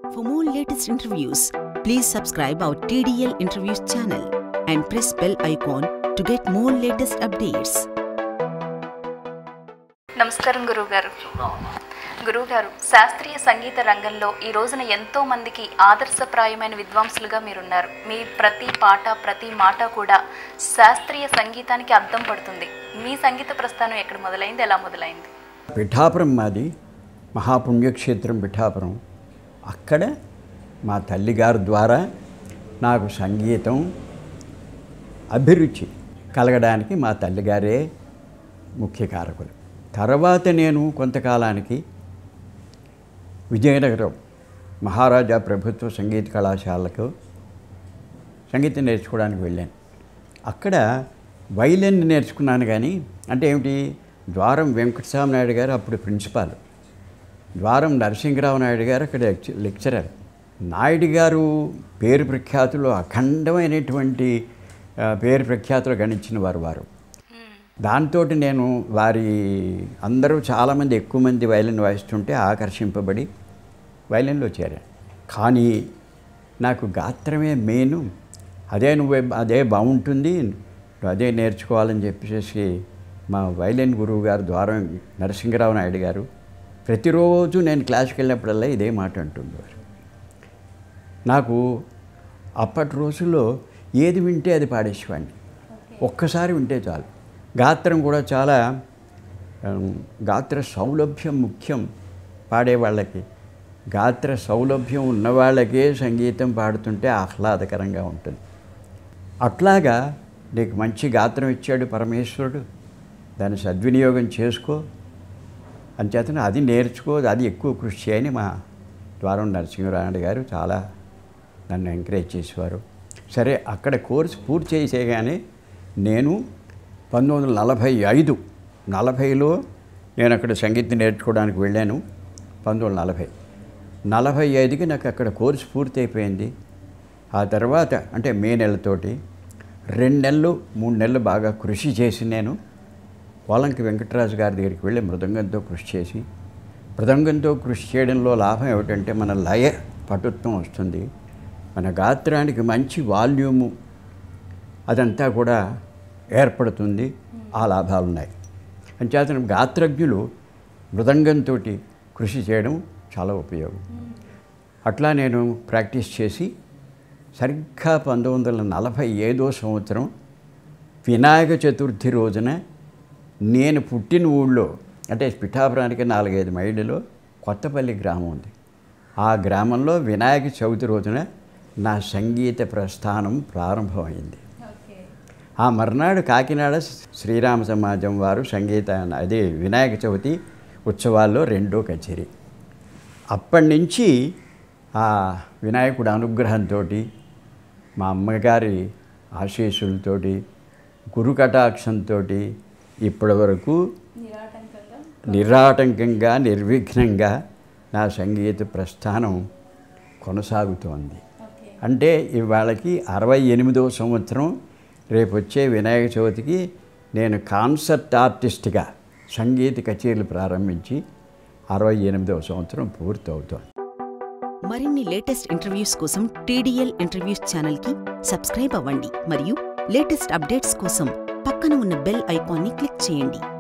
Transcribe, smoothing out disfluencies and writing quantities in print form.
For more latest interviews, please subscribe our TDL Interviews channel and press bell icon to get more latest updates. నమస్కారం గురుగారు శాస్త్రీయ సంగీత రంగంలో ఈ రోజున ఎంతో మందికి ఆదర్శప్రాయమైన విద్వాంసులుగా మీరున్నారు. మీ ప్రతి పాట ప్రతి మాట కూడా శాస్త్రీయ సంగీతానికి అద్దం పడుతుంది. మీ సంగీత ప్రస్థానం ఎక్కడ మొదలైంది, ఎలా మొదలైంది? పిఠాపురం మాది మహాపుణ్యక్షేత్రం పిఠాపురం. అక్కడ మా తల్లిగారి ద్వారా నాకు సంగీతం అభిరుచి కలగడానికి మా తల్లిగారే ముఖ్య కారకులు. తర్వాత నేను కొంతకాలానికి విజయనగరం మహారాజా ప్రభుత్వ సంగీత కళాశాలకు సంగీతం నేర్చుకోవడానికి వెళ్ళాను. అక్కడ వైలిన్ నేర్చుకున్నాను. కానీ అంటే ఏమిటి, ద్వారం వెంకటస్వామి నాయుడు గారు అప్పుడు ప్రిన్సిపాల్, ద్వారం నరసింగరావు నాయుడు గారు అక్కడ లెక్చరర్. నాయుడు గారు పేరు ప్రఖ్యాతులు అఖండమైనటువంటి పేరు ప్రఖ్యాతులు గణించిన వారు. దాంతో నేను వారి అందరూ చాలామంది ఎక్కువ మంది వైలిన్ వాయిస్తుంటే ఆకర్షింపబడి వైలిన్లో చేరాను. కానీ నాకు గాత్రమే మెయిన్, అదే బాగుంటుంది, అదే నేర్చుకోవాలని చెప్పేసి మా వైలిన్ గురువు గారు ద్వారం నరసింగరావు నాయుడు గారు ప్రతిరోజు నేను క్లాస్కి వెళ్ళినప్పుడల్లా ఇదే మాట అంటుండేవారు. నాకు అప్పటి రోజుల్లో ఏది వింటే అది పాడేసేవాడిని. ఒక్కసారి వింటే చాలు. గాత్రం కూడా చాలా గాత్ర సౌలభ్యం ముఖ్యం పాడేవాళ్ళకి. గాత్ర సౌలభ్యం ఉన్నవాళ్ళకే సంగీతం పాడుతుంటే ఆహ్లాదకరంగా ఉంటుంది. అట్లాగా నీకు మంచి గాత్రం ఇచ్చాడు పరమేశ్వరుడు, దాన్ని సద్వినియోగం చేసుకో అంచేతనే అది నేర్చుకో, అది ఎక్కువ కృషి చేయని మా ద్వారం నరసింహరాయుడు గారు చాలా నన్ను ఎంకరేజ్ చేసేవారు. సరే, అక్కడ కోర్సు పూర్తి చేసేగానే నేను 1940లో నేను అక్కడ సంగీతం నేర్చుకోవడానికి వెళ్ళాను. 1945కి నాకు అక్కడ కోర్సు పూర్తి అయిపోయింది. ఆ తర్వాత అంటే మే నెలతోటి 2 నెలలు 3 నెలలు బాగా కృషి చేసి నేను పోలంకి వెంకటరాజు గారి దగ్గరికి వెళ్ళి మృదంగంతో కృషి చేసి, మృదంగంతో కృషి చేయడంలో లాభం ఏమిటంటే మన లయ పటుత్వం వస్తుంది, మన గాత్రానికి మంచి వాల్యూము అదంతా కూడా ఏర్పడుతుంది. ఆ లాభాలు ఉన్నాయి. అంచేత గాత్రజ్ఞులు మృదంగంతో కృషి చేయడం చాలా ఉపయోగం. అట్లా నేను ప్రాక్టీస్ చేసి సరిగ్గా 1945వ సంవత్సరం వినాయక చతుర్థి రోజున నేను పుట్టిన ఊళ్ళో అంటే పిఠాపురానికి 4-5 మైళ్ళలో కొత్తపల్లి గ్రామం ఉంది. ఆ గ్రామంలో వినాయక చవితి రోజున నా సంగీత ప్రస్థానం ప్రారంభమైంది. ఆ మర్నాడు కాకినాడ శ్రీరామ సమాజం వారు అదే వినాయక చవితి ఉత్సవాల్లో 2వ కచేరీ. అప్పటి నుంచి ఆ వినాయకుడి అనుగ్రహంతో, మా అమ్మగారి ఆశీస్సులతోటి, గురు కటాక్షంతో ఇప్పటి వరకు నిరాటంకంగా నిర్విఘ్నంగా నా సంగీత ప్రస్థానం కొనసాగుతోంది. అంటే ఇవాళకి 68వ సంవత్సరం. రేపు వచ్చే వినాయక చవితికి నేను కాన్సర్ట్ ఆర్టిస్ట్గా సంగీత కచేరీలు ప్రారంభించి 68వ సంవత్సరం పూర్తవుతోంది. మరిన్ని లేటెస్ట్ ఇంటర్వ్యూస్ కోసం TDL ఇంటర్వ్యూస్ ఛానల్కి సబ్స్క్రైబ్ అవ్వండి మరియు లేటెస్ట్ అప్డేట్స్ కోసం పక్కన ఉన్న బెల్ ఐకాన్ని క్లిక్ చేయండి.